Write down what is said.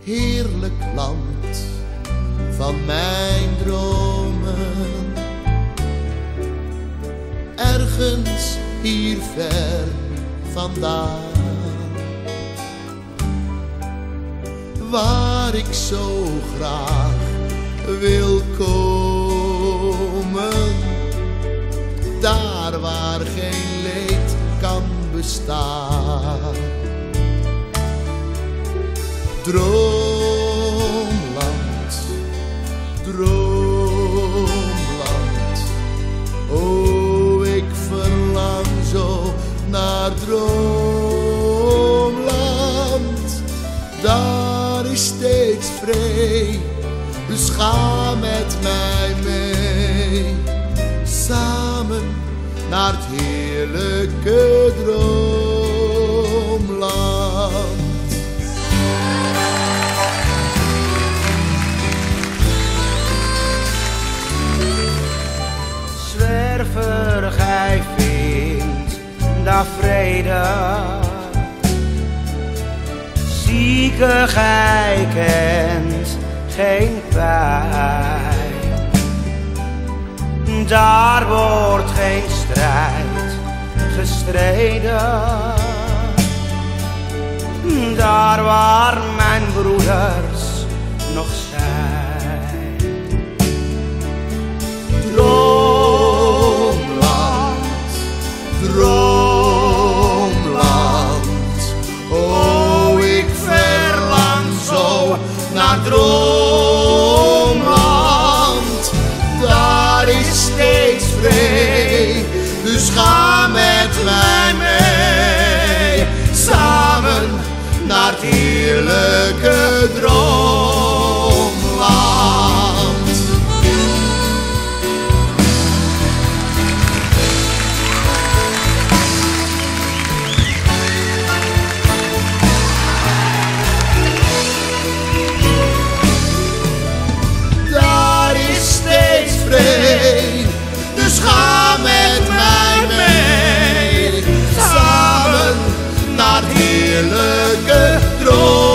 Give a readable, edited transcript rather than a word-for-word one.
heerlijk land van mijn dromen. Ergens hier ver vandaan, waar ik zo graag wil komen. Daar waar geen leed kan bestaan. Droomland, droomland, oh ik verlang zo naar droomland. Daar is steeds vrede, dus ga met mij mee. Samen naar het heerlijke droomland. Zwerver, gij vindt daar vrede. Zieke, gij kent geen pijn. Daar wordt geen strijd gestreden. Daar waar mijn broeders nog zijn. Droomland, droomland, oh ik verlang zo naar droomland. Daar is steeds vrede, dus ga met mij mee. Samen naar het heerlijke droomland. Daar is steeds vrede, dus ga met mij mee. Samen naar het heerlijke droom.